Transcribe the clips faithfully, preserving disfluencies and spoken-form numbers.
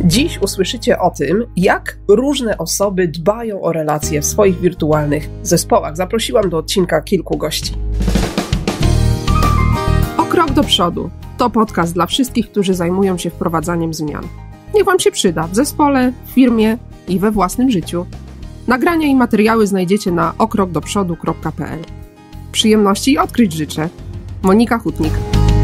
Dziś usłyszycie o tym, jak różne osoby dbają o relacje w swoich wirtualnych zespołach. Zaprosiłam do odcinka kilku gości. O krok do przodu to podcast dla wszystkich, którzy zajmują się wprowadzaniem zmian. Niech Wam się przyda w zespole, w firmie i we własnym życiu. Nagrania i materiały znajdziecie na o krok do przodu kropka p l. Przyjemności i odkryć życzę. Monika Hutnik.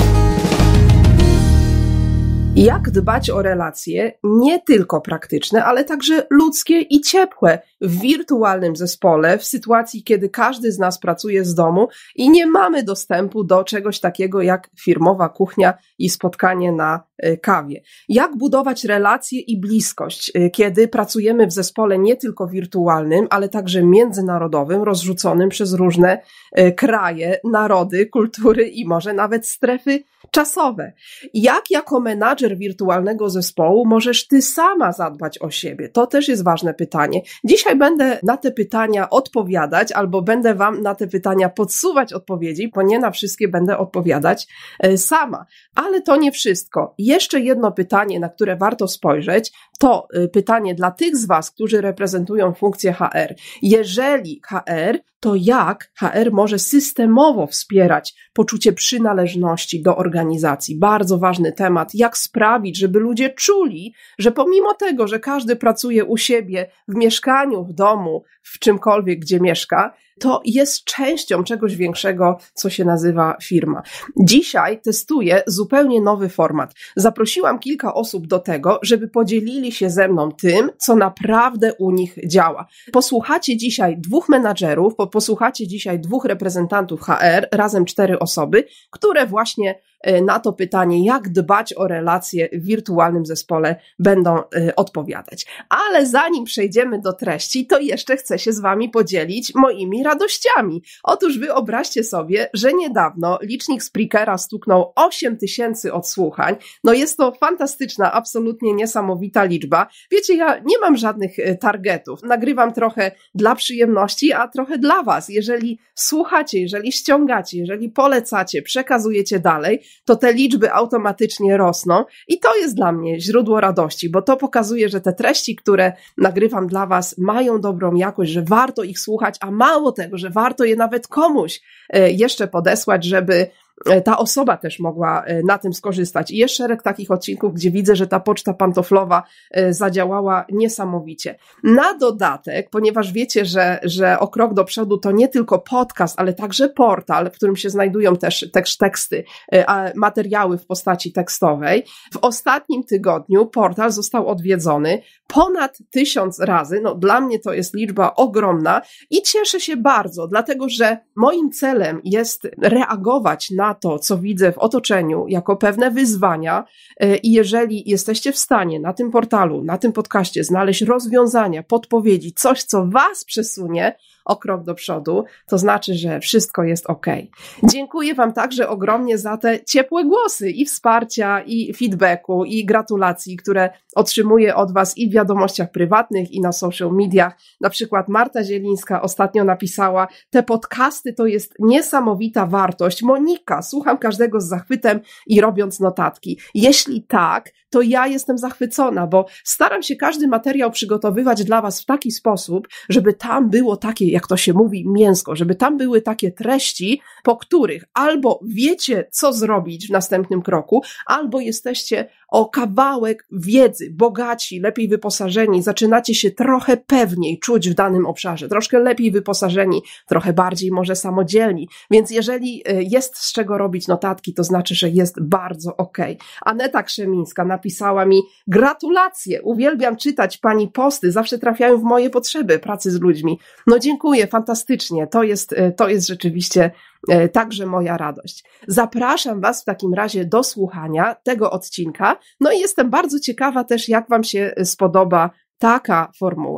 Jak dbać o relacje nie tylko praktyczne, ale także ludzkie i ciepłe w wirtualnym zespole, w sytuacji, kiedy każdy z nas pracuje z domu i nie mamy dostępu do czegoś takiego jak firmowa kuchnia i spotkanie na kawie. Jak budować relacje i bliskość, kiedy pracujemy w zespole nie tylko wirtualnym, ale także międzynarodowym, rozrzuconym przez różne kraje, narody, kultury i może nawet strefy czasowe. Jak jako menadżer wirtualnego zespołu możesz ty sama zadbać o siebie? To też jest ważne pytanie. Dzisiaj będę na te pytania odpowiadać albo będę wam na te pytania podsuwać odpowiedzi, bo nie na wszystkie będę odpowiadać sama. Ale to nie wszystko. Jeszcze jedno pytanie, na które warto spojrzeć, to pytanie dla tych z was, którzy reprezentują funkcję H R. Jeżeli H R, to jak H R może systemowo wspierać poczucie przynależności do organizacji? Bardzo ważny temat. Jak sprawić, żeby ludzie czuli, że pomimo tego, że każdy pracuje u siebie, w mieszkaniu, w domu, w czymkolwiek, gdzie mieszka, to jest częścią czegoś większego, co się nazywa firma. Dzisiaj testuję zupełnie nowy format. Zaprosiłam kilka osób do tego, żeby podzielili się ze mną tym, co naprawdę u nich działa. Posłuchacie dzisiaj dwóch menadżerów, posłuchacie dzisiaj dwóch reprezentantów H R, razem cztery osoby, które właśnie na to pytanie, jak dbać o relacje w wirtualnym zespole, będą y, odpowiadać. Ale zanim przejdziemy do treści, to jeszcze chcę się z wami podzielić moimi radościami. Otóż wyobraźcie sobie, że niedawno licznik Spreakera stuknął osiem tysięcy odsłuchań. No jest to fantastyczna, absolutnie niesamowita liczba. Wiecie, ja nie mam żadnych targetów. Nagrywam trochę dla przyjemności, a trochę dla was. Jeżeli słuchacie, jeżeli ściągacie, jeżeli polecacie, przekazujecie dalej, to te liczby automatycznie rosną i to jest dla mnie źródło radości, bo to pokazuje, że te treści, które nagrywam dla was, mają dobrą jakość, że warto ich słuchać, a mało tego, że warto je nawet komuś jeszcze podesłać, żeby ta osoba też mogła na tym skorzystać. I jest szereg takich odcinków, gdzie widzę, że ta poczta pantoflowa zadziałała niesamowicie. Na dodatek, ponieważ wiecie, że, że o krok do przodu to nie tylko podcast, ale także portal, w którym się znajdują też, też teksty, materiały w postaci tekstowej. W ostatnim tygodniu portal został odwiedzony ponad tysiąc razy. No, dla mnie to jest liczba ogromna i cieszę się bardzo, dlatego że moim celem jest reagować na to, co widzę w otoczeniu, jako pewne wyzwania i jeżeli jesteście w stanie na tym portalu, na tym podcaście znaleźć rozwiązania, podpowiedzi, coś, co was przesunie o krok do przodu, to znaczy, że wszystko jest ok. Dziękuję wam także ogromnie za te ciepłe głosy i wsparcia, i feedbacku, i gratulacji, które otrzymuję od was i w wiadomościach prywatnych, i na social mediach. Na przykład Marta Zielińska ostatnio napisała, te podcasty to jest niesamowita wartość. Monika, słucham każdego z zachwytem i robiąc notatki. Jeśli tak, to ja jestem zachwycona, bo staram się każdy materiał przygotowywać dla was w taki sposób, żeby tam było takie, jak to się mówi, mięsko, żeby tam były takie treści, po których albo wiecie, co zrobić w następnym kroku, albo jesteście o kawałek wiedzy, bogaci, lepiej wyposażeni, zaczynacie się trochę pewniej czuć w danym obszarze, troszkę lepiej wyposażeni, trochę bardziej może samodzielni, więc jeżeli jest z czego robić notatki, to znaczy, że jest bardzo okej. Aneta Krzemińska napisała mi, gratulacje, uwielbiam czytać pani posty, zawsze trafiają w moje potrzeby pracy z ludźmi. No dziękuję, fantastycznie, to jest, to jest rzeczywiście także moja radość. Zapraszam was w takim razie do słuchania tego odcinka, no i jestem bardzo ciekawa też, jak wam się spodoba taka formuła.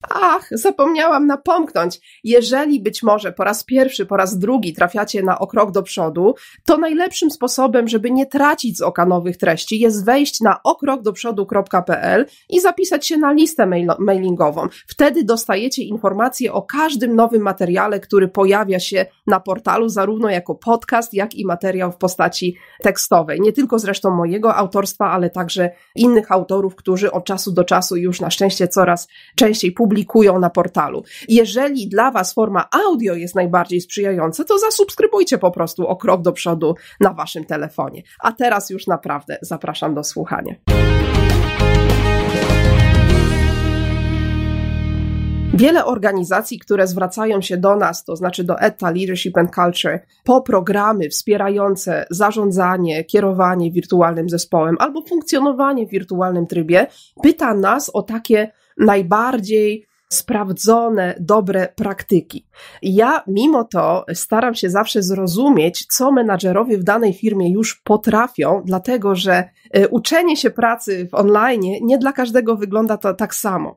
Ach, zapomniałam napomknąć. Jeżeli być może po raz pierwszy, po raz drugi trafiacie na O Krok do Przodu, to najlepszym sposobem, żeby nie tracić z oka nowych treści, jest wejść na o krok do przodu kropka p l i zapisać się na listę mail- mailingową. Wtedy dostajecie informacje o każdym nowym materiale, który pojawia się na portalu, zarówno jako podcast, jak i materiał w postaci tekstowej. Nie tylko zresztą mojego autorstwa, ale także innych autorów, którzy od czasu do czasu już na szczęście coraz częściej publikują publikują na portalu. Jeżeli dla Was forma audio jest najbardziej sprzyjająca, to zasubskrybujcie po prostu O Krok do Przodu na Waszym telefonie. A teraz już naprawdę zapraszam do słuchania. Wiele organizacji, które zwracają się do nas, to znaczy do E T A Leadership and Culture, po programy wspierające zarządzanie, kierowanie wirtualnym zespołem albo funkcjonowanie w wirtualnym trybie, pyta nas o takie najbardziej sprawdzone, dobre praktyki. Ja mimo to staram się zawsze zrozumieć, co menadżerowie w danej firmie już potrafią, dlatego że uczenie się pracy w online nie dla każdego wygląda to tak samo.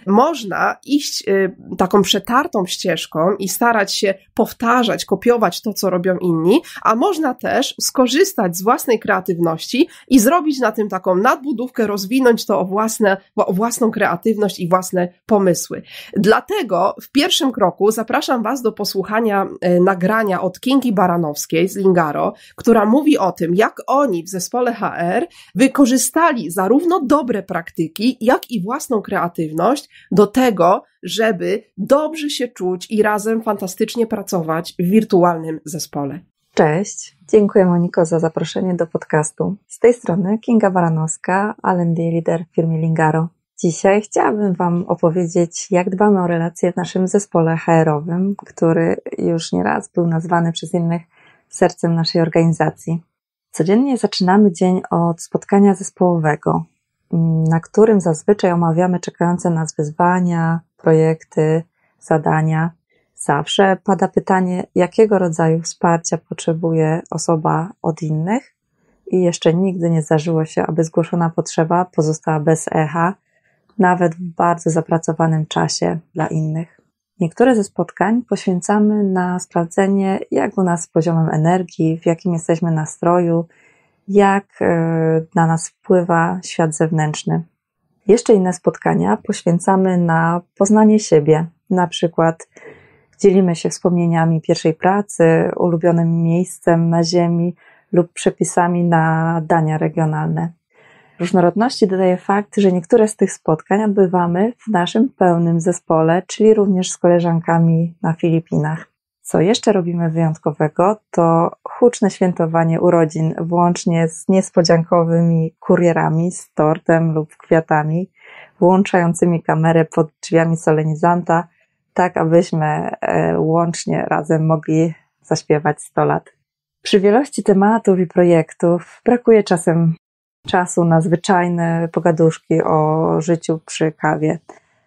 Można iść y, taką przetartą ścieżką i starać się powtarzać, kopiować to, co robią inni, a można też skorzystać z własnej kreatywności i zrobić na tym taką nadbudówkę, rozwinąć to o, własne, o własną kreatywność i własne pomysły. Dlatego w pierwszym kroku zapraszam Was do posłuchania y, nagrania od Kingi Baranowskiej z Lingaro, która mówi o tym, jak oni w zespole H R wykorzystali zarówno dobre praktyki, jak i własną kreatywność do tego, żeby dobrze się czuć i razem fantastycznie pracować w wirtualnym zespole. Cześć, dziękuję Moniko za zaproszenie do podcastu. Z tej strony Kinga Baranowska, R and D Leader w firmie Lingaro. Dzisiaj chciałabym Wam opowiedzieć, jak dbamy o relacje w naszym zespole H R-owym, który już nieraz był nazwany przez innych sercem naszej organizacji. Codziennie zaczynamy dzień od spotkania zespołowego, na którym zazwyczaj omawiamy czekające nas wyzwania, projekty, zadania. Zawsze pada pytanie, jakiego rodzaju wsparcia potrzebuje osoba od innych i jeszcze nigdy nie zdarzyło się, aby zgłoszona potrzeba pozostała bez echa, nawet w bardzo zapracowanym czasie dla innych. Niektóre ze spotkań poświęcamy na sprawdzenie, jak u nas z poziomem energii, w jakim jesteśmy nastroju, jak na nas wpływa świat zewnętrzny. Jeszcze inne spotkania poświęcamy na poznanie siebie. Na przykład dzielimy się wspomnieniami pierwszej pracy, ulubionym miejscem na ziemi lub przepisami na dania regionalne. Różnorodności dodaje fakt, że niektóre z tych spotkań odbywamy w naszym pełnym zespole, czyli również z koleżankami na Filipinach. Co jeszcze robimy wyjątkowego, to huczne świętowanie urodzin, włącznie z niespodziankowymi kurierami, z tortem lub kwiatami, włączającymi kamerę pod drzwiami solenizanta, tak abyśmy łącznie razem mogli zaśpiewać sto lat. Przy wielości tematów i projektów brakuje czasem czasu na zwyczajne pogaduszki o życiu przy kawie.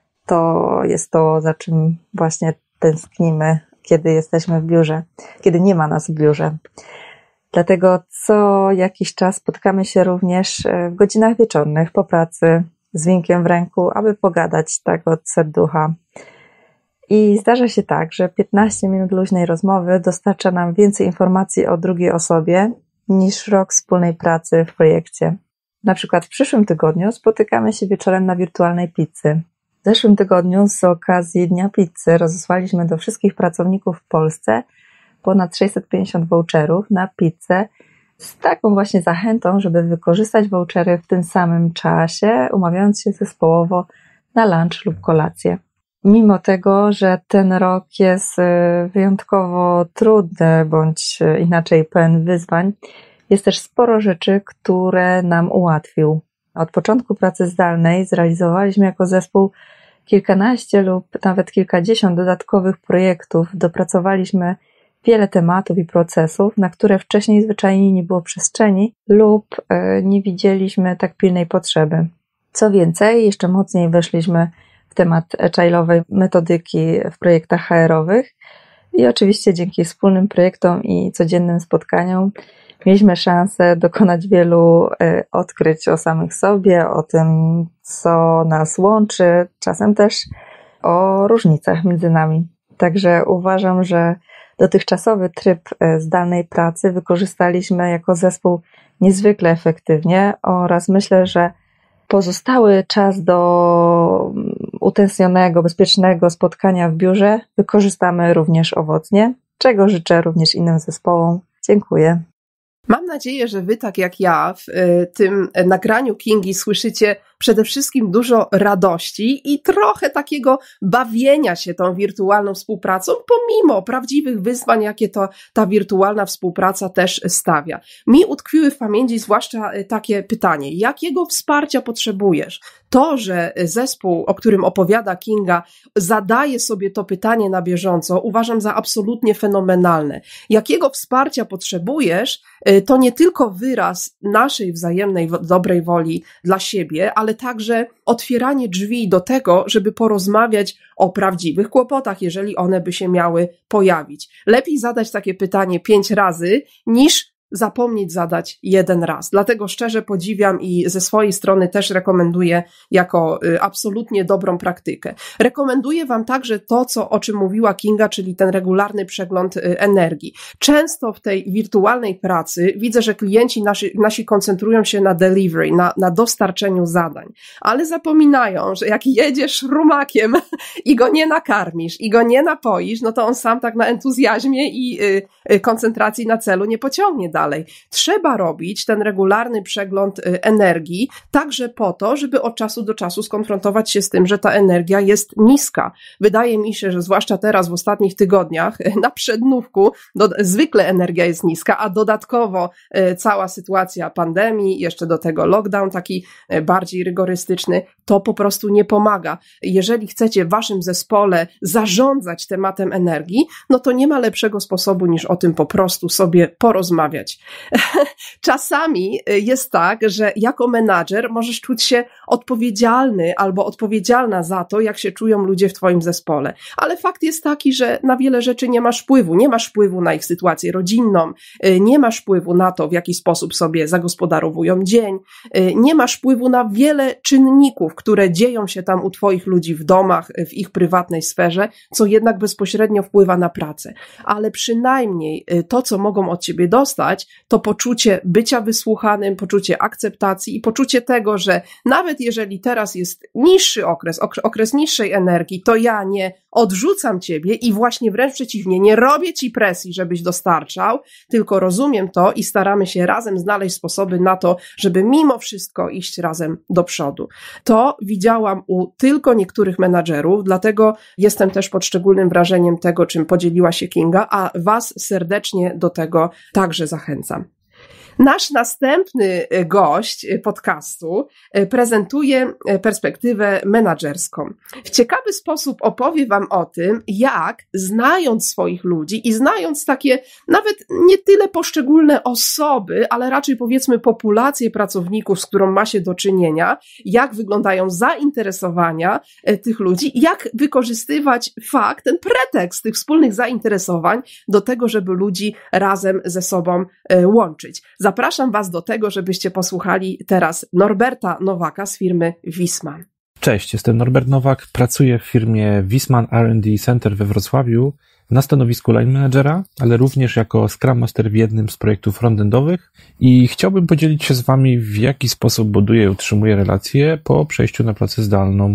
To jest to, za czym właśnie tęsknimy, kiedy jesteśmy w biurze, kiedy nie ma nas w biurze. Dlatego co jakiś czas spotykamy się również w godzinach wieczornych po pracy z winkiem w ręku, aby pogadać tak od serducha. I zdarza się tak, że piętnaście minut luźnej rozmowy dostarcza nam więcej informacji o drugiej osobie niż rok wspólnej pracy w projekcie. Na przykład w przyszłym tygodniu spotykamy się wieczorem na wirtualnej pizzy. W zeszłym tygodniu z okazji Dnia Pizzy rozesłaliśmy do wszystkich pracowników w Polsce ponad sześćset pięćdziesiąt voucherów na pizzę z taką właśnie zachętą, żeby wykorzystać vouchery w tym samym czasie, umawiając się zespołowo na lunch lub kolację. Mimo tego, że ten rok jest wyjątkowo trudny, bądź inaczej pełen wyzwań, jest też sporo rzeczy, które nam ułatwił. Od początku pracy zdalnej zrealizowaliśmy jako zespół kilkanaście lub nawet kilkadziesiąt dodatkowych projektów. Dopracowaliśmy wiele tematów i procesów, na które wcześniej zwyczajnie nie było przestrzeni lub nie widzieliśmy tak pilnej potrzeby. Co więcej, jeszcze mocniej weszliśmy w temat agile'owej metodyki w projektach H R-owych i oczywiście dzięki wspólnym projektom i codziennym spotkaniom mieliśmy szansę dokonać wielu odkryć o samych sobie, o tym, co nas łączy, czasem też o różnicach między nami. Także uważam, że dotychczasowy tryb zdalnej pracy wykorzystaliśmy jako zespół niezwykle efektywnie oraz myślę, że pozostały czas do utęsknionego, bezpiecznego spotkania w biurze wykorzystamy również owocnie, czego życzę również innym zespołom. Dziękuję. Mam nadzieję, że wy, tak jak ja, w tym nagraniu Kingi słyszycie przede wszystkim dużo radości i trochę takiego bawienia się tą wirtualną współpracą, pomimo prawdziwych wyzwań, jakie to ta wirtualna współpraca też stawia. Mi utkwiły w pamięci zwłaszcza takie pytanie, jakiego wsparcia potrzebujesz? To, że zespół, o którym opowiada Kinga, zadaje sobie to pytanie na bieżąco, uważam za absolutnie fenomenalne. Jakiego wsparcia potrzebujesz, to nie tylko wyraz naszej wzajemnej dobrej woli dla siebie, ale także otwieranie drzwi do tego, żeby porozmawiać o prawdziwych kłopotach, jeżeli one by się miały pojawić. Lepiej zadać takie pytanie pięć razy, niż zapomnieć zadać jeden raz. Dlatego szczerze podziwiam i ze swojej strony też rekomenduję jako absolutnie dobrą praktykę. Rekomenduję wam także to, co, o czym mówiła Kinga, czyli ten regularny przegląd energii. Często w tej wirtualnej pracy widzę, że klienci nasi, nasi koncentrują się na delivery, na, na dostarczeniu zadań, ale zapominają, że jak jedziesz rumakiem i go nie nakarmisz, i go nie napoisz, no to on sam tak na entuzjazmie i y, y, koncentracji na celu nie pociągnie dalej. Trzeba robić ten regularny przegląd energii także po to, żeby od czasu do czasu skonfrontować się z tym, że ta energia jest niska. Wydaje mi się, że zwłaszcza teraz w ostatnich tygodniach na przednówku do, zwykle energia jest niska, a dodatkowo cała sytuacja pandemii, jeszcze do tego lockdown taki bardziej rygorystyczny, to po prostu nie pomaga. Jeżeli chcecie w waszym zespole zarządzać tematem energii, no to nie ma lepszego sposobu niż o tym po prostu sobie porozmawiać. Czasami jest tak, że jako menadżer możesz czuć się odpowiedzialny albo odpowiedzialna za to, jak się czują ludzie w twoim zespole. Ale fakt jest taki, że na wiele rzeczy nie masz wpływu. Nie masz wpływu na ich sytuację rodzinną, nie masz wpływu na to, w jaki sposób sobie zagospodarowują dzień, nie masz wpływu na wiele czynników, które dzieją się tam u twoich ludzi w domach, w ich prywatnej sferze, co jednak bezpośrednio wpływa na pracę. Ale przynajmniej to, co mogą od ciebie dostać, to poczucie bycia wysłuchanym, poczucie akceptacji i poczucie tego, że nawet jeżeli teraz jest niższy okres, okres niższej energii, to ja nie odrzucam ciebie i właśnie wręcz przeciwnie, nie robię ci presji, żebyś dostarczał, tylko rozumiem to i staramy się razem znaleźć sposoby na to, żeby mimo wszystko iść razem do przodu. To widziałam u tylko niektórych menadżerów, dlatego jestem też pod szczególnym wrażeniem tego, czym podzieliła się Kinga, a was serdecznie do tego także zachęcam. Nasz następny gość podcastu prezentuje perspektywę menadżerską. W ciekawy sposób opowie wam o tym, jak znając swoich ludzi i znając takie nawet nie tyle poszczególne osoby, ale raczej powiedzmy populację pracowników, z którą ma się do czynienia, jak wyglądają zainteresowania tych ludzi, jak wykorzystywać fakt, ten pretekst tych wspólnych zainteresowań do tego, żeby ludzi razem ze sobą łączyć. Zapraszam was do tego, żebyście posłuchali teraz Norberta Nowaka z firmy Wisman. Cześć, jestem Norbert Nowak, pracuję w firmie Wisman R and D Center we Wrocławiu na stanowisku line managera, ale również jako Scrum Master w jednym z projektów frontendowych i chciałbym podzielić się z wami, w jaki sposób buduję i utrzymuję relacje po przejściu na pracę zdalną.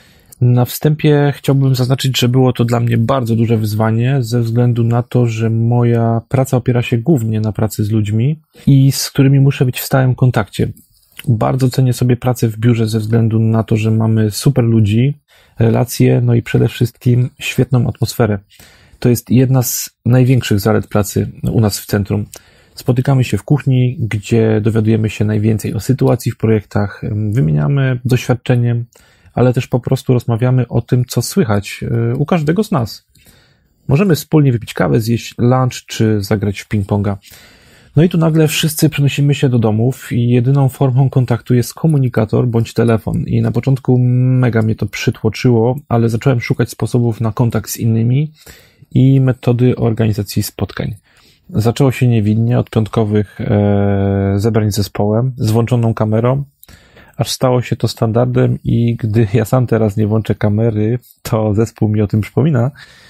Na wstępie chciałbym zaznaczyć, że było to dla mnie bardzo duże wyzwanie ze względu na to, że moja praca opiera się głównie na pracy z ludźmi i z którymi muszę być w stałym kontakcie. Bardzo cenię sobie pracę w biurze ze względu na to, że mamy super ludzi, relacje, no i przede wszystkim świetną atmosferę. To jest jedna z największych zalet pracy u nas w centrum. Spotykamy się w kuchni, gdzie dowiadujemy się najwięcej o sytuacji w projektach, wymieniamy doświadczeniem, ale też po prostu rozmawiamy o tym, co słychać u każdego z nas. Możemy wspólnie wypić kawę, zjeść lunch czy zagrać w ping-ponga. No i tu nagle wszyscy przenosimy się do domów i jedyną formą kontaktu jest komunikator bądź telefon. I na początku mega mnie to przytłoczyło, ale zacząłem szukać sposobów na kontakt z innymi i metody organizacji spotkań. Zaczęło się niewinnie od piątkowych e, zebrań z zespołem z włączoną kamerą, aż stało się to standardem i gdy ja sam teraz nie włączę kamery, to zespół mi o tym przypomina.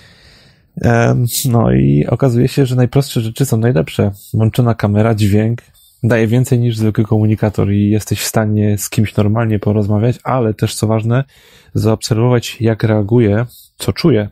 No i okazuje się, że najprostsze rzeczy są najlepsze. Włączona kamera, dźwięk daje więcej niż zwykły komunikator i jesteś w stanie z kimś normalnie porozmawiać, ale też, co ważne, zaobserwować, jak reaguje, co czuje.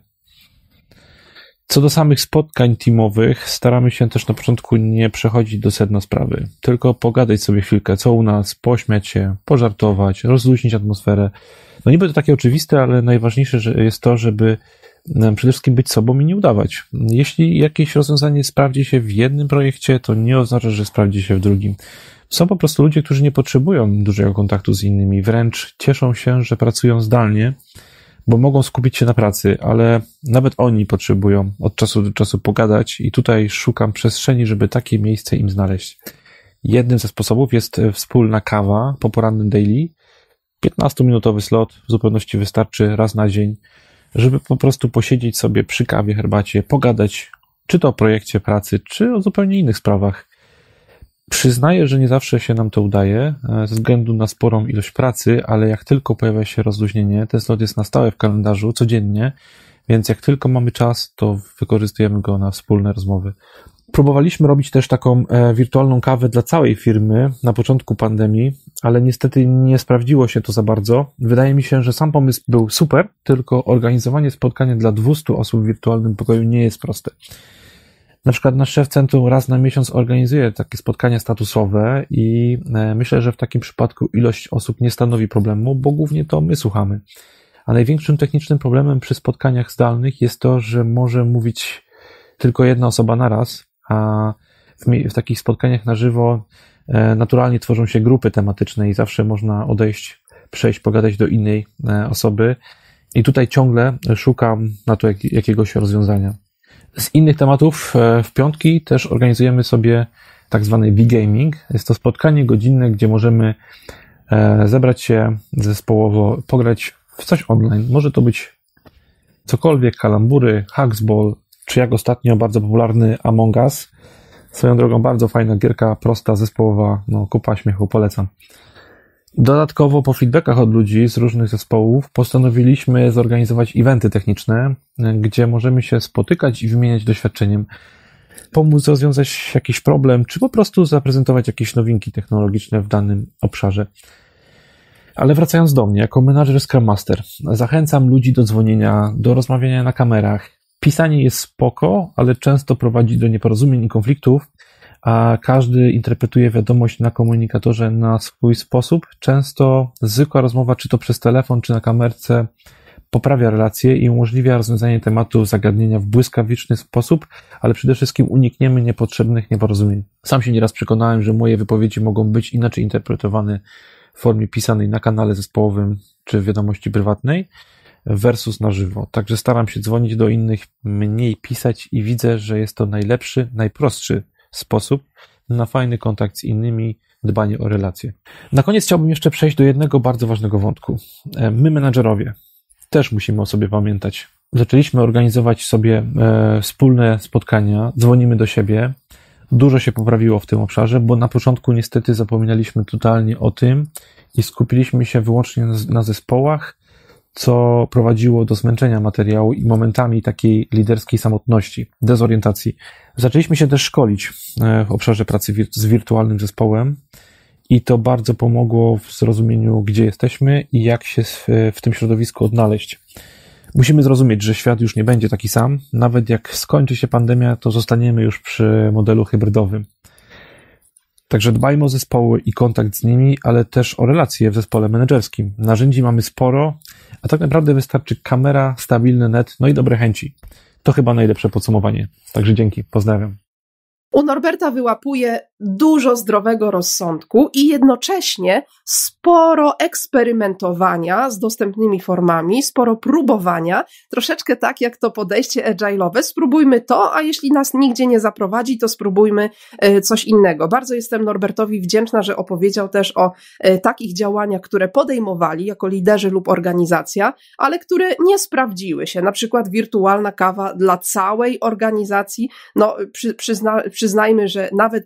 Co do samych spotkań teamowych, staramy się też na początku nie przechodzić do sedna sprawy, tylko pogadać sobie chwilkę, co u nas, pośmiać się, pożartować, rozluźnić atmosferę. No niby to takie oczywiste, ale najważniejsze jest to, żeby przede wszystkim być sobą i nie udawać. Jeśli jakieś rozwiązanie sprawdzi się w jednym projekcie, to nie oznacza, że sprawdzi się w drugim. Są po prostu ludzie, którzy nie potrzebują dużego kontaktu z innymi, wręcz cieszą się, że pracują zdalnie, bo mogą skupić się na pracy, ale nawet oni potrzebują od czasu do czasu pogadać i tutaj szukam przestrzeni, żeby takie miejsce im znaleźć. Jednym ze sposobów jest wspólna kawa po porannym daily. piętnastominutowy slot w zupełności wystarczy raz na dzień, żeby po prostu posiedzieć sobie przy kawie, herbacie, pogadać, czy to o projekcie pracy, czy o zupełnie innych sprawach. Przyznaję, że nie zawsze się nam to udaje, ze względu na sporą ilość pracy, ale jak tylko pojawia się rozluźnienie, ten slot jest na stałe w kalendarzu, codziennie, więc jak tylko mamy czas, to wykorzystujemy go na wspólne rozmowy. Próbowaliśmy robić też taką e, wirtualną kawę dla całej firmy na początku pandemii, ale niestety nie sprawdziło się to za bardzo. Wydaje mi się, że sam pomysł był super, tylko organizowanie spotkania dla dwustu osób w wirtualnym pokoju nie jest proste. Na przykład nasz szef centrum raz na miesiąc organizuje takie spotkania statusowe i e, myślę, że w takim przypadku ilość osób nie stanowi problemu, bo głównie to my słuchamy. A największym technicznym problemem przy spotkaniach zdalnych jest to, że może mówić tylko jedna osoba na raz, a w, w takich spotkaniach na żywo e, naturalnie tworzą się grupy tematyczne i zawsze można odejść, przejść, pogadać do innej e, osoby i tutaj ciągle szukam na to jak, jakiegoś rozwiązania. Z innych tematów e, w piątki też organizujemy sobie tak zwany V-Gaming. Jest to spotkanie godzinne, gdzie możemy e, zebrać się zespołowo, pograć w coś online. Może to być cokolwiek, kalambury, hacksball, czy jak ostatnio bardzo popularny Among Us. Swoją drogą bardzo fajna gierka, prosta, zespołowa, no kupa śmiechu, polecam. Dodatkowo po feedbackach od ludzi z różnych zespołów postanowiliśmy zorganizować eventy techniczne, gdzie możemy się spotykać i wymieniać doświadczeniem, pomóc rozwiązać jakiś problem, czy po prostu zaprezentować jakieś nowinki technologiczne w danym obszarze. Ale wracając do mnie, jako menadżer Scrum Master, zachęcam ludzi do dzwonienia, do rozmawiania na kamerach. Pisanie jest spoko, ale często prowadzi do nieporozumień i konfliktów, a każdy interpretuje wiadomość na komunikatorze na swój sposób. Często zwykła rozmowa, czy to przez telefon, czy na kamerce, poprawia relacje i umożliwia rozwiązanie tematu zagadnienia w błyskawiczny sposób, ale przede wszystkim unikniemy niepotrzebnych nieporozumień. Sam się nieraz przekonałem, że moje wypowiedzi mogą być inaczej interpretowane w formie pisanej na kanale zespołowym, czy w wiadomości prywatnej, versus na żywo. Także staram się dzwonić do innych, mniej pisać i widzę, że jest to najlepszy, najprostszy sposób na fajny kontakt z innymi, dbanie o relacje. Na koniec chciałbym jeszcze przejść do jednego bardzo ważnego wątku. My, menadżerowie, też musimy o sobie pamiętać. Zaczęliśmy organizować sobie e, wspólne spotkania, dzwonimy do siebie. Dużo się poprawiło w tym obszarze, bo na początku niestety zapominaliśmy totalnie o tym i skupiliśmy się wyłącznie na, na zespołach, co prowadziło do zmęczenia materiału i momentami takiej liderskiej samotności, dezorientacji. Zaczęliśmy się też szkolić w obszarze pracy wir- z wirtualnym zespołem i to bardzo pomogło w zrozumieniu, gdzie jesteśmy i jak się w, w tym środowisku odnaleźć. Musimy zrozumieć, że świat już nie będzie taki sam. Nawet jak skończy się pandemia, to zostaniemy już przy modelu hybrydowym. Także dbajmy o zespoły i kontakt z nimi, ale też o relacje w zespole menedżerskim. Narzędzi mamy sporo, a tak naprawdę wystarczy kamera, stabilny net, no i dobre chęci. To chyba najlepsze podsumowanie. Także dzięki, pozdrawiam. U Norberta wyłapuje dużo zdrowego rozsądku i jednocześnie sporo eksperymentowania z dostępnymi formami, sporo próbowania, troszeczkę tak jak to podejście agile'owe. Spróbujmy to, a jeśli nas nigdzie nie zaprowadzi, to spróbujmy coś innego. Bardzo jestem Norbertowi wdzięczna, że opowiedział też o takich działaniach, które podejmowali jako liderzy lub organizacja, ale które nie sprawdziły się. Na przykład wirtualna kawa dla całej organizacji. No, przy, przyzna, przyznajmy, że nawet przy kilku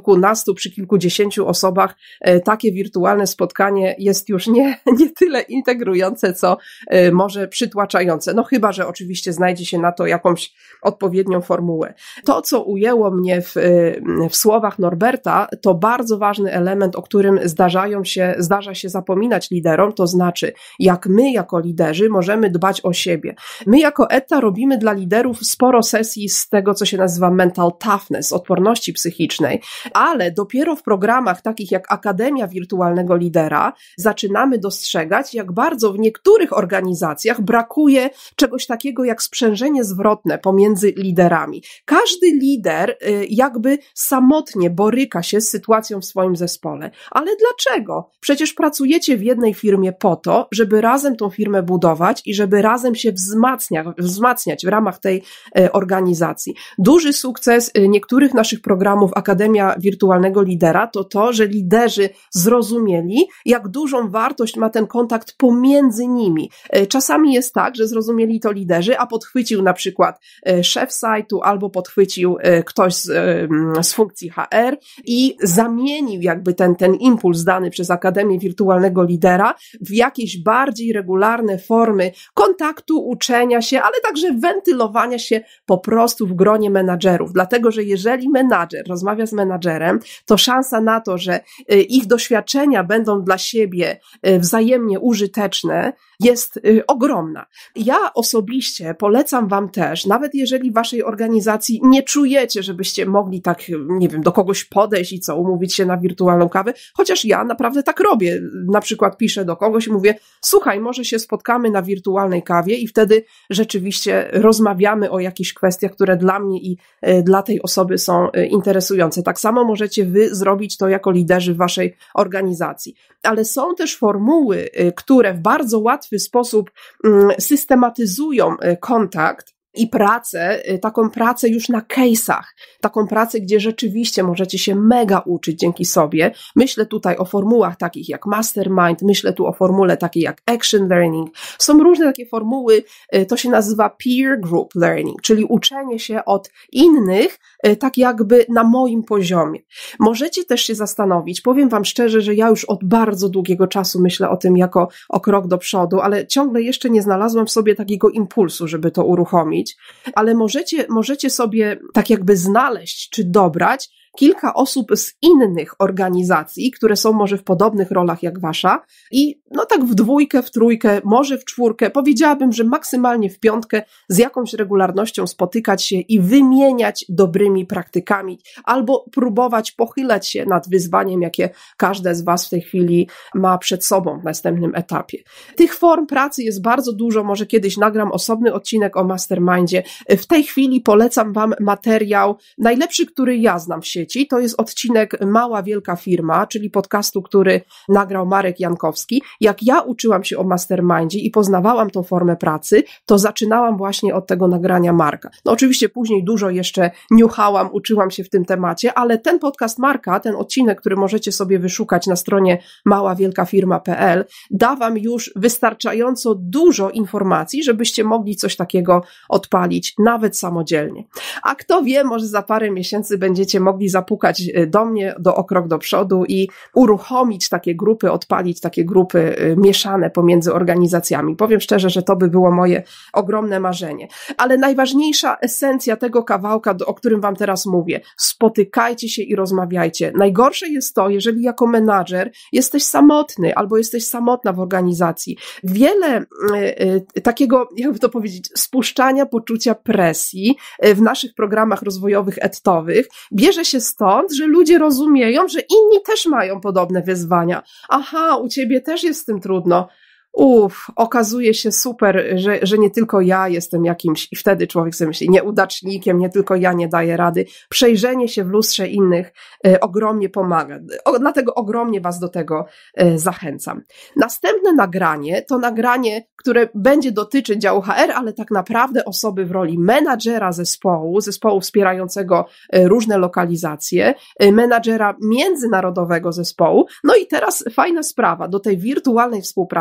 kilkunastu, przy kilkudziesięciu osobach takie wirtualne spotkanie jest już nie, nie tyle integrujące, co może przytłaczające. No chyba, że oczywiście znajdzie się na to jakąś odpowiednią formułę. To, co ujęło mnie w, w słowach Norberta, to bardzo ważny element, o którym zdarzają się, zdarza się zapominać liderom, to znaczy, jak my jako liderzy możemy dbać o siebie. My jako Etta robimy dla liderów sporo sesji z tego, co się nazywa mental toughness, odporności psychicznej, ale dopiero w programach takich jak Akademia Wirtualnego Lidera zaczynamy dostrzegać, jak bardzo w niektórych organizacjach brakuje czegoś takiego jak sprzężenie zwrotne pomiędzy liderami. Każdy lider jakby samotnie boryka się z sytuacją w swoim zespole. Ale dlaczego? Przecież pracujecie w jednej firmie po to, żeby razem tą firmę budować i żeby razem się wzmacnia, wzmacniać w ramach tej organizacji. Duży sukces niektórych naszych programów Akademia Wirtualnego Lidera to to, że liderzy zrozumieli, jak dużą wartość ma ten kontakt pomiędzy nimi. Czasami jest tak, że zrozumieli to liderzy, a podchwycił na przykład szef sajtu albo podchwycił ktoś z, z funkcji H R i zamienił jakby ten, ten impuls dany przez Akademię Wirtualnego Lidera w jakieś bardziej regularne formy kontaktu, uczenia się, ale także wentylowania się po prostu w gronie menadżerów. Dlatego, że jeżeli menadżer rozmawia z menadżerem, to szansa na to, że ich doświadczenia będą dla siebie wzajemnie użyteczne, jest ogromna. Ja osobiście polecam wam też, nawet jeżeli w waszej organizacji nie czujecie, żebyście mogli tak, nie wiem, do kogoś podejść i co, umówić się na wirtualną kawę, chociaż ja naprawdę tak robię. Na przykład piszę do kogoś i mówię, słuchaj, może się spotkamy na wirtualnej kawie i wtedy rzeczywiście rozmawiamy o jakichś kwestiach, które dla mnie i dla tej osoby są interesujące. Tak samo możecie wy zrobić to jako liderzy w waszej organizacji. Ale są też formuły, które w bardzo łatwy sposób systematyzują kontakt i pracę, taką pracę już na case'ach, taką pracę, gdzie rzeczywiście możecie się mega uczyć dzięki sobie. Myślę tutaj o formułach takich jak mastermind, myślę tu o formule takiej jak action learning. Są różne takie formuły, to się nazywa peer group learning, czyli uczenie się od innych, tak jakby na moim poziomie. Możecie też się zastanowić, powiem wam szczerze, że ja już od bardzo długiego czasu myślę o tym jako o krok do przodu, ale ciągle jeszcze nie znalazłam w sobie takiego impulsu, żeby to uruchomić. Ale możecie, możecie sobie tak jakby znaleźć czy dobrać kilka osób z innych organizacji, które są może w podobnych rolach jak wasza i no tak w dwójkę, w trójkę, może w czwórkę, powiedziałabym, że maksymalnie w piątkę z jakąś regularnością spotykać się i wymieniać dobrymi praktykami albo próbować pochylać się nad wyzwaniem, jakie każde z was w tej chwili ma przed sobą w następnym etapie. Tych form pracy jest bardzo dużo, może kiedyś nagram osobny odcinek o mastermindzie. W tej chwili polecam wam materiał, najlepszy, który ja znam w sieci, to jest odcinek Mała Wielka Firma, czyli podcastu, który nagrał Marek Jankowski. Jak ja uczyłam się o mastermindzie i poznawałam tą formę pracy, to zaczynałam właśnie od tego nagrania Marka. No oczywiście później dużo jeszcze niuchałam, uczyłam się w tym temacie, ale ten podcast Marka, ten odcinek, który możecie sobie wyszukać na stronie mała wielka firma kropka p l, da wam już wystarczająco dużo informacji, żebyście mogli coś takiego odpalić, nawet samodzielnie. A kto wie, może za parę miesięcy będziecie mogli zapukać do mnie, do o krok do przodu i uruchomić takie grupy, odpalić takie grupy mieszane pomiędzy organizacjami. Powiem szczerze, że to by było moje ogromne marzenie. Ale najważniejsza esencja tego kawałka, o którym wam teraz mówię, spotykajcie się i rozmawiajcie. Najgorsze jest to, jeżeli jako menadżer jesteś samotny albo jesteś samotna w organizacji. Wiele y, y, takiego, jakby to powiedzieć, spuszczania poczucia presji w naszych programach rozwojowych ettowych bierze się stąd, że ludzie rozumieją, że inni też mają podobne wyzwania. Aha, u ciebie też jest z tym trudno. Uff, okazuje się super, że, że nie tylko ja jestem jakimś, i wtedy człowiek sobie myśli, nieudacznikiem, nie tylko ja nie daję rady. Przejrzenie się w lustrze innych e, ogromnie pomaga. O, dlatego ogromnie was do tego e, zachęcam. Następne nagranie to nagranie, które będzie dotyczyć działu H R, ale tak naprawdę osoby w roli menadżera zespołu, zespołu wspierającego e, różne lokalizacje, e, menadżera międzynarodowego zespołu. No i teraz fajna sprawa, do tej wirtualnej współpracy nakłada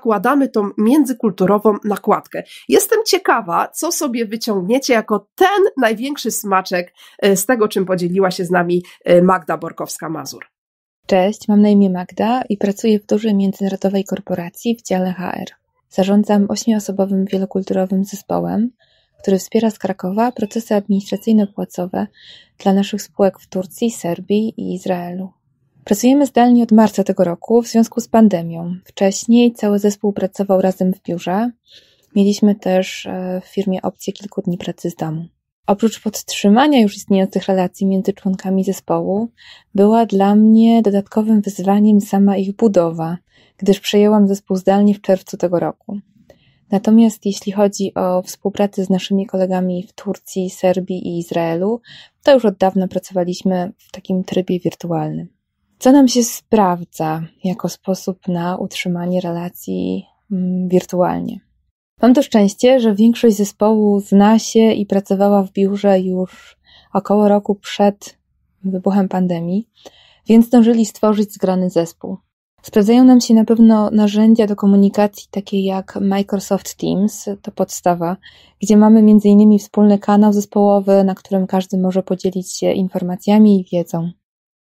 nakładamy tą międzykulturową nakładkę. Jestem ciekawa, co sobie wyciągniecie jako ten największy smaczek z tego, czym podzieliła się z nami Magda Borkowska-Mazur. Cześć, mam na imię Magda i pracuję w dużej międzynarodowej korporacji w dziale H R. Zarządzam ośmioosobowym wielokulturowym zespołem, który wspiera z Krakowa procesy administracyjno-płacowe dla naszych spółek w Turcji, Serbii i Izraelu. Pracujemy zdalnie od marca tego roku w związku z pandemią. Wcześniej cały zespół pracował razem w biurze. Mieliśmy też w firmie opcję kilku dni pracy z domu. Oprócz podtrzymania już istniejących relacji między członkami zespołu, była dla mnie dodatkowym wyzwaniem sama ich budowa, gdyż przejęłam zespół zdalnie w czerwcu tego roku. Natomiast jeśli chodzi o współpracę z naszymi kolegami w Turcji, Serbii i Izraelu, to już od dawna pracowaliśmy w takim trybie wirtualnym. Co nam się sprawdza jako sposób na utrzymanie relacji mm, wirtualnie? Mam to szczęście, że większość zespołu zna się i pracowała w biurze już około roku przed wybuchem pandemii, więc zdążyli stworzyć zgrany zespół. Sprawdzają nam się na pewno narzędzia do komunikacji takie jak Microsoft Teams, to podstawa, gdzie mamy między innymi wspólny kanał zespołowy, na którym każdy może podzielić się informacjami i wiedzą.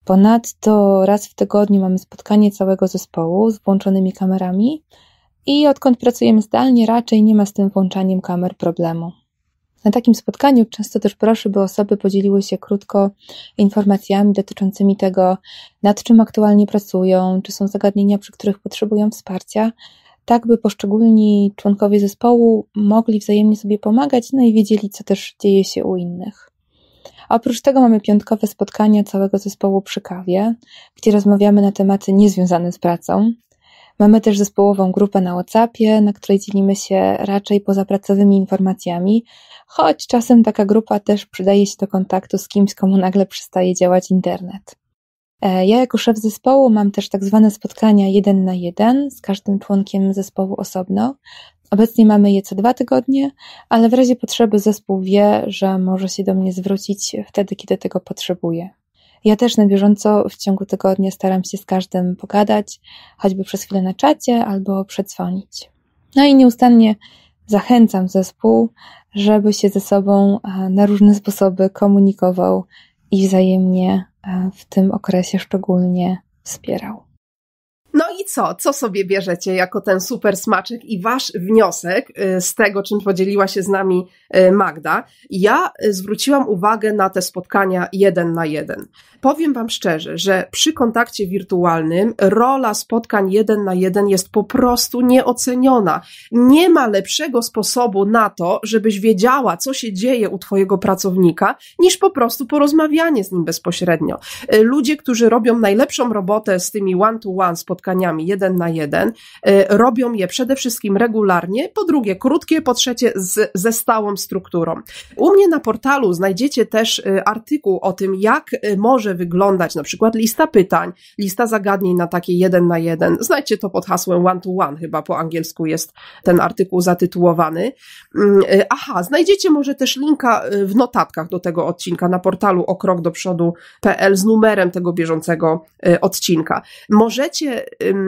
Ponadto raz w tygodniu mamy spotkanie całego zespołu z włączonymi kamerami i odkąd pracujemy zdalnie, raczej nie ma z tym włączaniem kamer problemu. Na takim spotkaniu często też proszę, by osoby podzieliły się krótko informacjami dotyczącymi tego, nad czym aktualnie pracują, czy są zagadnienia, przy których potrzebują wsparcia, tak by poszczególni członkowie zespołu mogli wzajemnie sobie pomagać, no i wiedzieli, co też dzieje się u innych. Oprócz tego mamy piątkowe spotkania całego zespołu przy kawie, gdzie rozmawiamy na tematy niezwiązane z pracą. Mamy też zespołową grupę na WhatsAppie, na której dzielimy się raczej pozapracowymi informacjami, choć czasem taka grupa też przydaje się do kontaktu z kimś, komu nagle przestaje działać internet. Ja jako szef zespołu mam też tak zwane spotkania jeden na jeden z każdym członkiem zespołu osobno. Obecnie mamy je co dwa tygodnie, ale w razie potrzeby zespół wie, że może się do mnie zwrócić wtedy, kiedy tego potrzebuje. Ja też na bieżąco w ciągu tygodnia staram się z każdym pogadać, choćby przez chwilę na czacie albo przedzwonić. No i nieustannie zachęcam zespół, żeby się ze sobą na różne sposoby komunikował i wzajemnie w tym okresie szczególnie wspierał. No i co? Co sobie bierzecie jako ten super smaczek i wasz wniosek z tego, czym podzieliła się z nami Magda? Ja zwróciłam uwagę na te spotkania jeden na jeden. Powiem wam szczerze, że przy kontakcie wirtualnym rola spotkań jeden na jeden jest po prostu nieoceniona. Nie ma lepszego sposobu na to, żebyś wiedziała, co się dzieje u twojego pracownika, niż po prostu porozmawianie z nim bezpośrednio. Ludzie, którzy robią najlepszą robotę z tymi one-to-one spotkaniami jeden na jeden, robią je przede wszystkim regularnie, po drugie krótkie, po trzecie z, ze stałą strukturą. U mnie na portalu znajdziecie też artykuł o tym, jak może wyglądać na przykład lista pytań, lista zagadnień na takie jeden na jeden. Znajdźcie to pod hasłem one to one, chyba po angielsku jest ten artykuł zatytułowany. Aha, znajdziecie może też linka w notatkach do tego odcinka na portalu o krok do przodu kropka p l z numerem tego bieżącego odcinka. Możecie,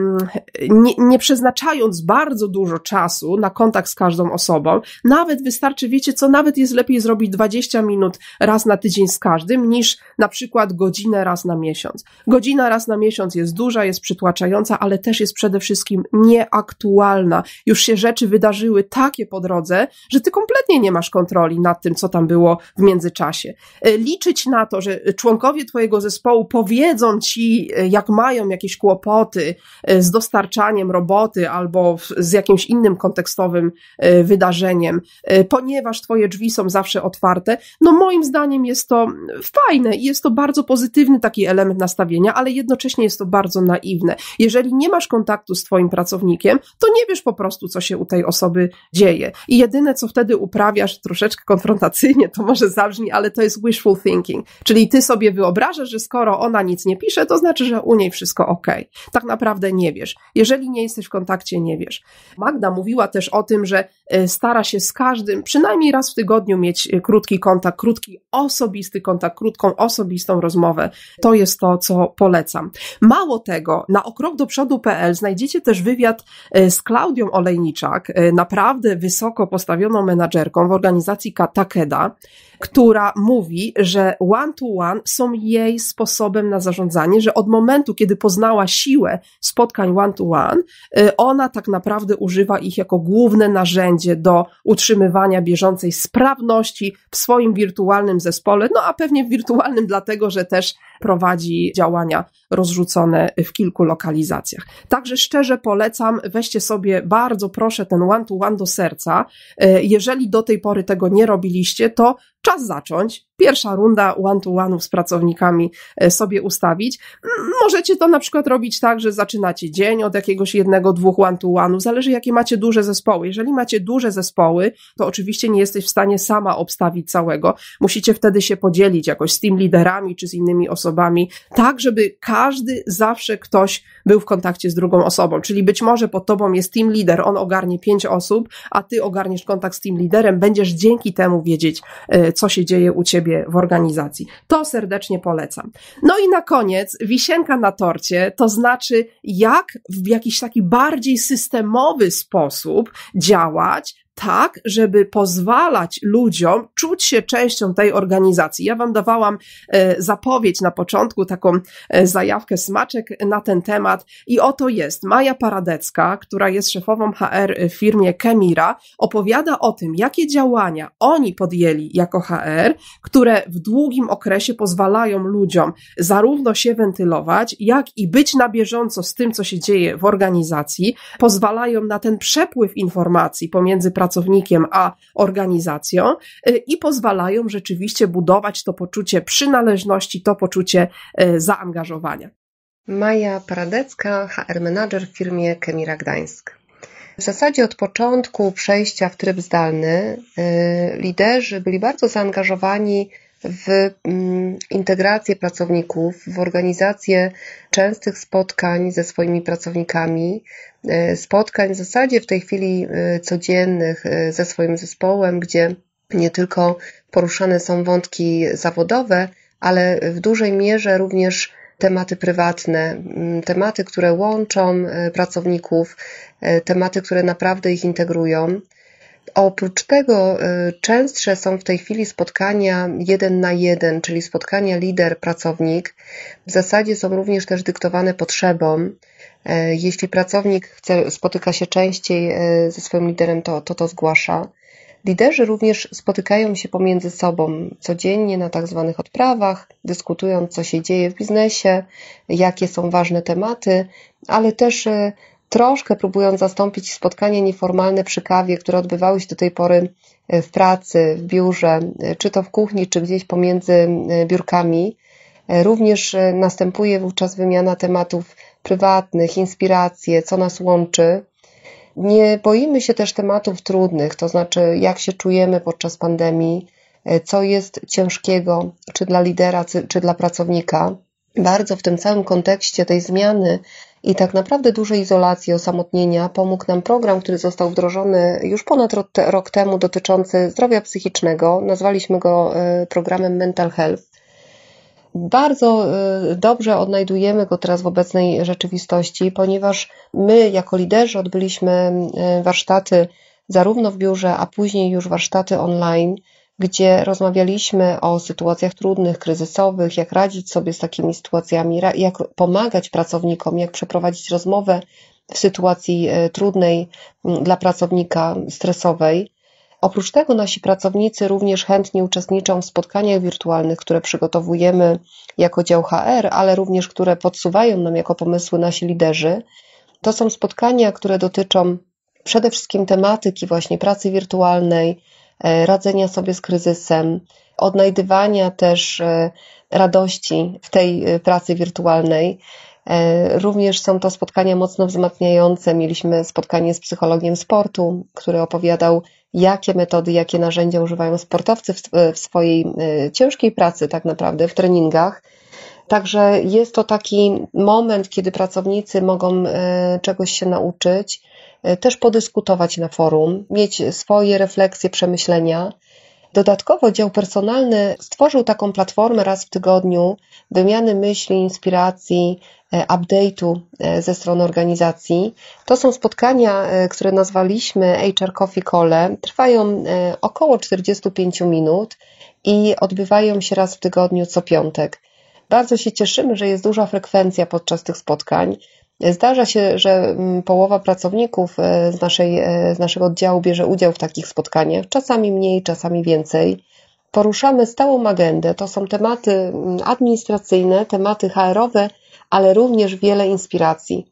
nie, nie przeznaczając bardzo dużo czasu na kontakt z każdą osobą, nawet wystarczy, wiecie co, nawet jest lepiej zrobić dwadzieścia minut raz na tydzień z każdym, niż na przykład godzinę raz na miesiąc. Godzina raz na miesiąc jest duża, jest przytłaczająca, ale też jest przede wszystkim nieaktualna. Już się rzeczy wydarzyły takie po drodze, że ty kompletnie nie masz kontroli nad tym, co tam było w międzyczasie. Liczyć na to, że członkowie twojego zespołu powiedzą ci, jak mają jakieś kłopoty z dostarczaniem roboty albo z jakimś innym kontekstowym wydarzeniem, ponieważ twoje drzwi są zawsze otwarte, no moim zdaniem jest to fajne i jest to bardzo pozytywny taki element nastawienia, ale jednocześnie jest to bardzo naiwne. Jeżeli nie masz kontaktu z twoim pracownikiem, to nie wiesz po prostu, co się u tej osoby dzieje. I jedyne, co wtedy uprawiasz, troszeczkę konfrontacyjnie to może zabrzmi, ale to jest wishful thinking, czyli ty sobie wyobrażasz, że skoro ona nic nie pisze, to znaczy, że u niej wszystko okej. Tak naprawdę nie nie wiesz. Jeżeli nie jesteś w kontakcie, nie wiesz. Magda mówiła też o tym, że stara się z każdym przynajmniej raz w tygodniu mieć krótki kontakt, krótki osobisty kontakt, krótką osobistą rozmowę. To jest to, co polecam. Mało tego, na okrokdoprzodu kropka pe el znajdziecie też wywiad z Klaudią Olejniczak, naprawdę wysoko postawioną menadżerką w organizacji Takeda, która mówi, że one-to-one są jej sposobem na zarządzanie, że od momentu, kiedy poznała siłę spotkań one-to-one, ona tak naprawdę używa ich jako główne narzędzie do utrzymywania bieżącej sprawności w swoim wirtualnym zespole, no a pewnie wirtualnym dlatego, że też prowadzi działania rozrzucone w kilku lokalizacjach. Także szczerze polecam, weźcie sobie bardzo proszę ten one-to-one do serca. Jeżeli do tej pory tego nie robiliście, to czas zacząć. Pierwsza runda one-to-one'ów z pracownikami sobie ustawić. Możecie to na przykład robić tak, że zaczynacie dzień od jakiegoś jednego, dwóch one-to-one'ów. Zależy, jakie macie duże zespoły. Jeżeli macie duże zespoły, to oczywiście nie jesteś w stanie sama obstawić całego. Musicie wtedy się podzielić jakoś z team liderami czy z innymi osobami, tak żeby każdy, zawsze ktoś był w kontakcie z drugą osobą. Czyli być może pod tobą jest team lider, on ogarnie pięć osób, a ty ogarniesz kontakt z team liderem, będziesz dzięki temu wiedzieć, co się dzieje u ciebie w organizacji. To serdecznie polecam. No i na koniec wisienka na torcie, to znaczy jak w jakiś taki bardziej systemowy sposób działać, tak, żeby pozwalać ludziom czuć się częścią tej organizacji. Ja wam dawałam e, zapowiedź na początku, taką e, zajawkę, smaczek na ten temat i oto jest Maja Paradecka, która jest szefową H R w firmie Kemira, opowiada o tym, jakie działania oni podjęli jako H R, które w długim okresie pozwalają ludziom zarówno się wentylować, jak i być na bieżąco z tym, co się dzieje w organizacji, pozwalają na ten przepływ informacji pomiędzy pracownikiem a organizacją i pozwalają rzeczywiście budować to poczucie przynależności, to poczucie zaangażowania. Maja Paradecka, H R Manager w firmie Kemira Gdańsk. W zasadzie od początku przejścia w tryb zdalny liderzy byli bardzo zaangażowani w integrację pracowników, w organizację częstych spotkań ze swoimi pracownikami, spotkań w zasadzie w tej chwili codziennych ze swoim zespołem, gdzie nie tylko poruszane są wątki zawodowe, ale w dużej mierze również tematy prywatne, tematy, które łączą pracowników, tematy, które naprawdę ich integrują. Oprócz tego częstsze są w tej chwili spotkania jeden na jeden, czyli spotkania lider-pracownik. W zasadzie są również też dyktowane potrzebą. Jeśli pracownik chce, spotyka się częściej ze swoim liderem, to, to to zgłasza. Liderzy również spotykają się pomiędzy sobą codziennie na tak zwanych odprawach, dyskutując, co się dzieje w biznesie, jakie są ważne tematy, ale też troszkę próbując zastąpić spotkania nieformalne przy kawie, które odbywały się do tej pory w pracy, w biurze, czy to w kuchni, czy gdzieś pomiędzy biurkami. Również następuje wówczas wymiana tematów prywatnych, inspiracje, co nas łączy. Nie boimy się też tematów trudnych, to znaczy jak się czujemy podczas pandemii, co jest ciężkiego, czy dla lidera, czy dla pracownika. Bardzo w tym całym kontekście tej zmiany i tak naprawdę dużej izolacji, osamotnienia pomógł nam program, który został wdrożony już ponad rok temu dotyczący zdrowia psychicznego. Nazwaliśmy go programem Mental Health. Bardzo dobrze odnajdujemy go teraz w obecnej rzeczywistości, ponieważ my jako liderzy odbyliśmy warsztaty zarówno w biurze, a później już warsztaty online, gdzie rozmawialiśmy o sytuacjach trudnych, kryzysowych, jak radzić sobie z takimi sytuacjami, jak pomagać pracownikom, jak przeprowadzić rozmowę w sytuacji trudnej dla pracownika, stresowej. Oprócz tego nasi pracownicy również chętnie uczestniczą w spotkaniach wirtualnych, które przygotowujemy jako dział H R, ale również które podsuwają nam jako pomysły nasi liderzy. To są spotkania, które dotyczą przede wszystkim tematyki właśnie pracy wirtualnej, radzenia sobie z kryzysem, odnajdywania też radości w tej pracy wirtualnej. Również są to spotkania mocno wzmacniające. Mieliśmy spotkanie z psychologiem sportu, który opowiadał, jakie metody, jakie narzędzia używają sportowcy w swojej ciężkiej pracy tak naprawdę, w treningach. Także jest to taki moment, kiedy pracownicy mogą czegoś się nauczyć, też podyskutować na forum, mieć swoje refleksje, przemyślenia. Dodatkowo dział personalny stworzył taką platformę raz w tygodniu wymiany myśli, inspiracji, update'u ze strony organizacji. To są spotkania, które nazwaliśmy H R Coffee Call. Trwają około czterdzieści pięć minut i odbywają się raz w tygodniu co piątek. Bardzo się cieszymy, że jest duża frekwencja podczas tych spotkań. Zdarza się, że połowa pracowników z, naszej, z naszego oddziału bierze udział w takich spotkaniach, czasami mniej, czasami więcej. Poruszamy stałą agendę, to są tematy administracyjne, tematy H R-owe, ale również wiele inspiracji.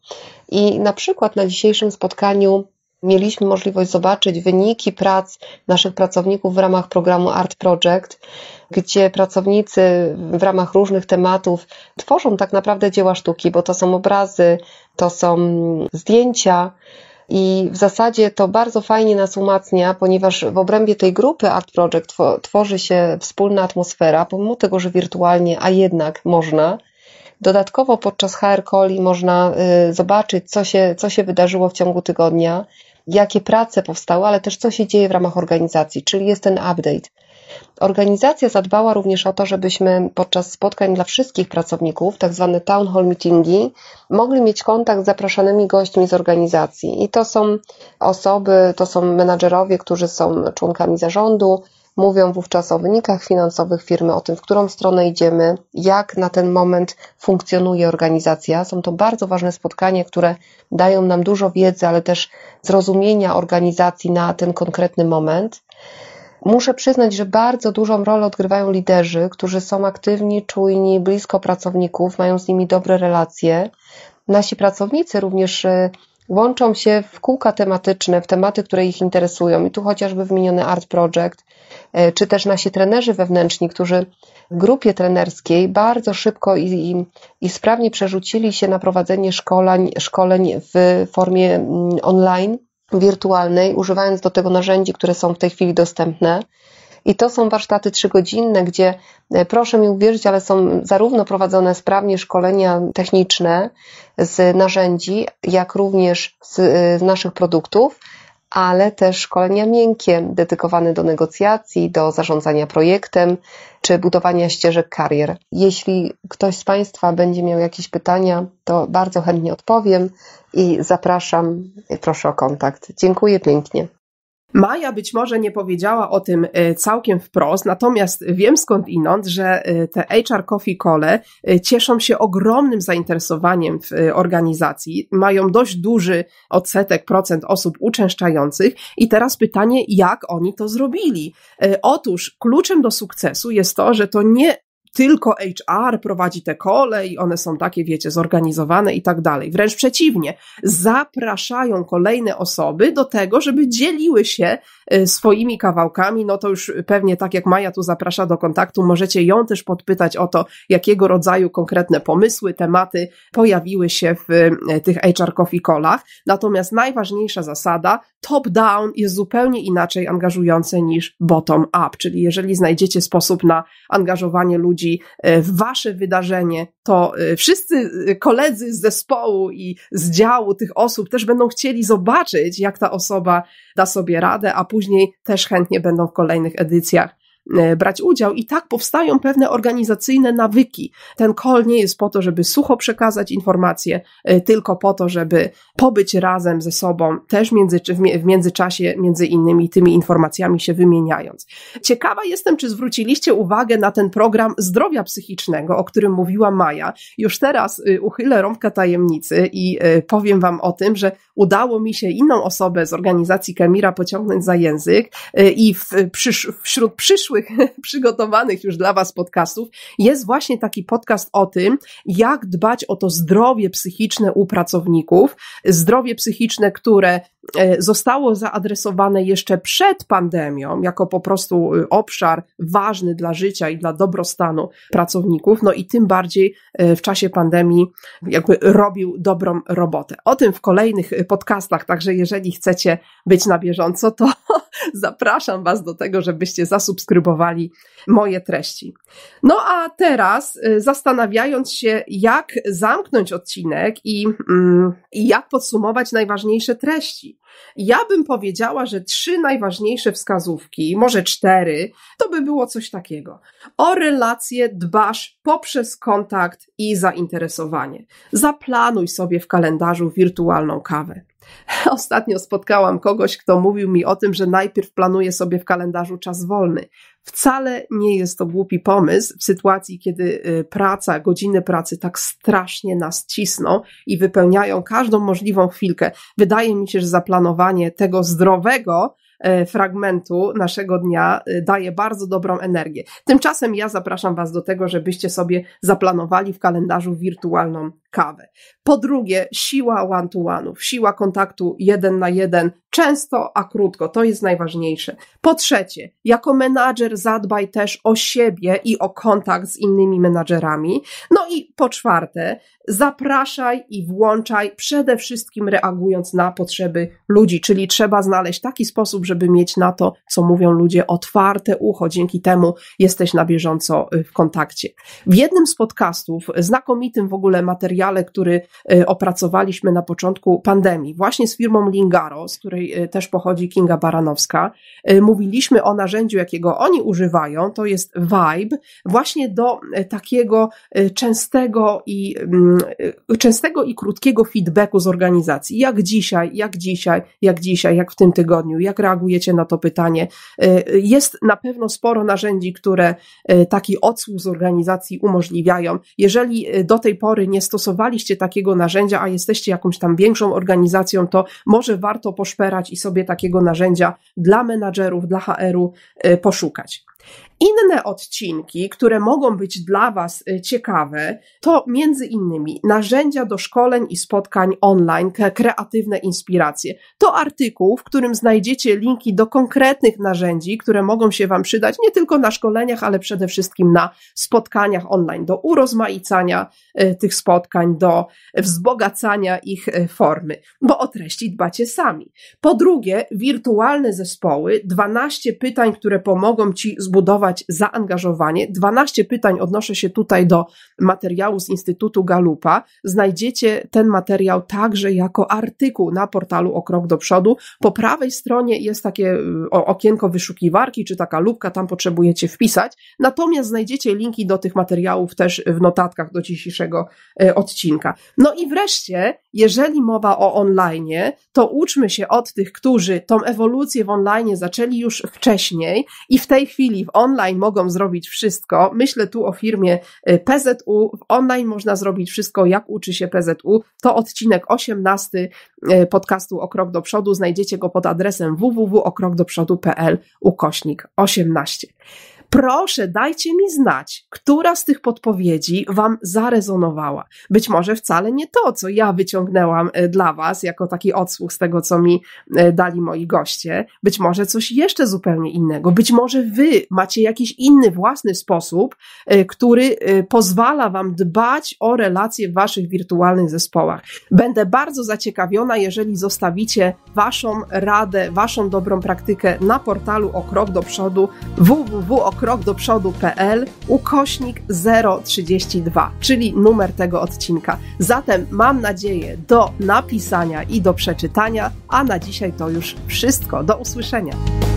I na przykład na dzisiejszym spotkaniu mieliśmy możliwość zobaczyć wyniki prac naszych pracowników w ramach programu Art Project, gdzie pracownicy w ramach różnych tematów tworzą tak naprawdę dzieła sztuki, bo to są obrazy, to są zdjęcia i w zasadzie to bardzo fajnie nas umacnia, ponieważ w obrębie tej grupy Art Project tworzy się wspólna atmosfera, pomimo tego, że wirtualnie, a jednak można. Dodatkowo podczas H R Call można zobaczyć, co się, co się wydarzyło w ciągu tygodnia, jakie prace powstały, ale też co się dzieje w ramach organizacji, czyli jest ten update. Organizacja zadbała również o to, żebyśmy podczas spotkań dla wszystkich pracowników, tak zwane town hall meetingi, mogli mieć kontakt z zapraszanymi gośćmi z organizacji. I to są osoby, to są menadżerowie, którzy są członkami zarządu, mówią wówczas o wynikach finansowych firmy, o tym, w którą stronę idziemy, jak na ten moment funkcjonuje organizacja. Są to bardzo ważne spotkania, które dają nam dużo wiedzy, ale też zrozumienia organizacji na ten konkretny moment. Muszę przyznać, że bardzo dużą rolę odgrywają liderzy, którzy są aktywni, czujni, blisko pracowników, mają z nimi dobre relacje. Nasi pracownicy również łączą się w kółka tematyczne, w tematy, które ich interesują. I tu chociażby wymieniony Art Project, czy też nasi trenerzy wewnętrzni, którzy w grupie trenerskiej bardzo szybko i, i, i sprawnie przerzucili się na prowadzenie szkoleń, szkoleń w formie online, wirtualnej, używając do tego narzędzi, które są w tej chwili dostępne. I to są warsztaty trzygodzinne, gdzie, proszę mi uwierzyć, ale są zarówno prowadzone sprawnie szkolenia techniczne z narzędzi, jak również z, z naszych produktów, ale też szkolenia miękkie, dedykowane do negocjacji, do zarządzania projektem, czy budowania ścieżek karier. Jeśli ktoś z Państwa będzie miał jakieś pytania, to bardzo chętnie odpowiem i zapraszam, proszę o kontakt. Dziękuję pięknie. Maja być może nie powiedziała o tym całkiem wprost, natomiast wiem skądinąd, że te H R Coffee Call cieszą się ogromnym zainteresowaniem w organizacji, mają dość duży odsetek procent osób uczęszczających i teraz pytanie, jak oni to zrobili? Otóż kluczem do sukcesu jest to, że to nie tylko H R prowadzi te kole i one są takie, wiecie, zorganizowane i tak dalej. Wręcz przeciwnie, zapraszają kolejne osoby do tego, żeby dzieliły się swoimi kawałkami. No to już pewnie tak jak Maja tu zaprasza do kontaktu, możecie ją też podpytać o to, jakiego rodzaju konkretne pomysły, tematy pojawiły się w tych H R Coffee Callach. Natomiast najważniejsza zasada, top-down jest zupełnie inaczej angażujące niż bottom-up, czyli jeżeli znajdziecie sposób na angażowanie ludzi w wasze wydarzenie, to wszyscy koledzy z zespołu i z działu tych osób też będą chcieli zobaczyć, jak ta osoba da sobie radę, a później też chętnie będą w kolejnych edycjach brać udział i tak powstają pewne organizacyjne nawyki. Ten call nie jest po to, żeby sucho przekazać informacje, tylko po to, żeby pobyć razem ze sobą, też między, w międzyczasie między innymi tymi informacjami się wymieniając. Ciekawa jestem, czy zwróciliście uwagę na ten program zdrowia psychicznego, o którym mówiła Maja. Już teraz uchylę rąbka tajemnicy i powiem wam o tym, że udało mi się inną osobę z organizacji Kemira pociągnąć za język i w, przysz, wśród przyszłych przygotowanych już dla was podcastów jest właśnie taki podcast o tym, jak dbać o to zdrowie psychiczne u pracowników, zdrowie psychiczne, które zostało zaadresowane jeszcze przed pandemią, jako po prostu obszar ważny dla życia i dla dobrostanu pracowników, no i tym bardziej w czasie pandemii jakby robił dobrą robotę. O tym w kolejnych podcastach, także jeżeli chcecie być na bieżąco, to zapraszam Was do tego, żebyście zasubskrybowali moje treści. No a teraz zastanawiając się, jak zamknąć odcinek i, mm, i jak podsumować najważniejsze treści. Ja bym powiedziała, że trzy najważniejsze wskazówki, może cztery, to by było coś takiego. O relacje dbasz poprzez kontakt i zainteresowanie. Zaplanuj sobie w kalendarzu wirtualną kawę. Ostatnio spotkałam kogoś, kto mówił mi o tym, że najpierw planuje sobie w kalendarzu czas wolny. Wcale nie jest to głupi pomysł w sytuacji, kiedy praca, godziny pracy tak strasznie nas cisną i wypełniają każdą możliwą chwilkę. Wydaje mi się, że zaplanowanie tego zdrowego fragmentu naszego dnia daje bardzo dobrą energię. Tymczasem ja zapraszam Was do tego, żebyście sobie zaplanowali w kalendarzu wirtualną kawę. Po drugie, siła one-to-one'ów, siła kontaktu jeden na jeden, często, a krótko, to jest najważniejsze. Po trzecie, jako menadżer zadbaj też o siebie i o kontakt z innymi menadżerami. No i po czwarte, zapraszaj i włączaj, przede wszystkim reagując na potrzeby ludzi, czyli trzeba znaleźć taki sposób, żeby mieć na to, co mówią ludzie, otwarte ucho. Dzięki temu jesteś na bieżąco w kontakcie. W jednym z podcastów, znakomitym w ogóle materiale, który opracowaliśmy na początku pandemii, właśnie z firmą Lingaro, z której też pochodzi Kinga Baranowska, mówiliśmy o narzędziu, jakiego oni używają, to jest Vibe, właśnie do takiego częstego i częstego i krótkiego feedbacku z organizacji. Jak dzisiaj, jak dzisiaj, jak dzisiaj, jak w tym tygodniu, jak reagujecie na to pytanie. Jest na pewno sporo narzędzi, które taki odsłuch z organizacji umożliwiają. Jeżeli do tej pory nie stosowaliście takiego narzędzia, a jesteście jakąś tam większą organizacją, to może warto poszperać i sobie takiego narzędzia dla menadżerów, dla H R-u poszukać. Inne odcinki, które mogą być dla Was ciekawe, to między innymi narzędzia do szkoleń i spotkań online, kreatywne inspiracje. To artykuł, w którym znajdziecie linki do konkretnych narzędzi, które mogą się Wam przydać nie tylko na szkoleniach, ale przede wszystkim na spotkaniach online, do urozmaicania tych spotkań, do wzbogacania ich formy, bo o treści dbacie sami. Po drugie, wirtualne zespoły, dwanaście pytań, które pomogą Ci zbudować zaangażowanie. dwanaście pytań, odnoszę się tutaj do materiału z Instytutu Galupa. Znajdziecie ten materiał także jako artykuł na portalu O Krok do Przodu. Po prawej stronie jest takie okienko wyszukiwarki, czy taka lupka, tam potrzebujecie wpisać. Natomiast znajdziecie linki do tych materiałów też w notatkach do dzisiejszego odcinka. No i wreszcie, jeżeli mowa o online, to uczmy się od tych, którzy tą ewolucję w online zaczęli już wcześniej i w tej chwili w online mogą zrobić wszystko. Myślę tu o firmie P Z U. W online można zrobić wszystko, jak uczy się P Z U. To odcinek osiemnasty podcastu O Krok do Przodu. Znajdziecie go pod adresem w w w kropka o krok do przodu kropka p l ukośnik osiemnaście. Proszę, dajcie mi znać, która z tych podpowiedzi Wam zarezonowała. Być może wcale nie to, co ja wyciągnęłam dla Was, jako taki odsłuch z tego, co mi dali moi goście. Być może coś jeszcze zupełnie innego. Być może Wy macie jakiś inny, własny sposób, który pozwala Wam dbać o relacje w Waszych wirtualnych zespołach. Będę bardzo zaciekawiona, jeżeli zostawicie Waszą radę, Waszą dobrą praktykę na portalu O Krok do Przodu w w w kropka o krok do przodu kropka p l ukośnik zero trzydzieści dwa, czyli numer tego odcinka. Zatem mam nadzieję do napisania i do przeczytania, a na dzisiaj to już wszystko. Do usłyszenia.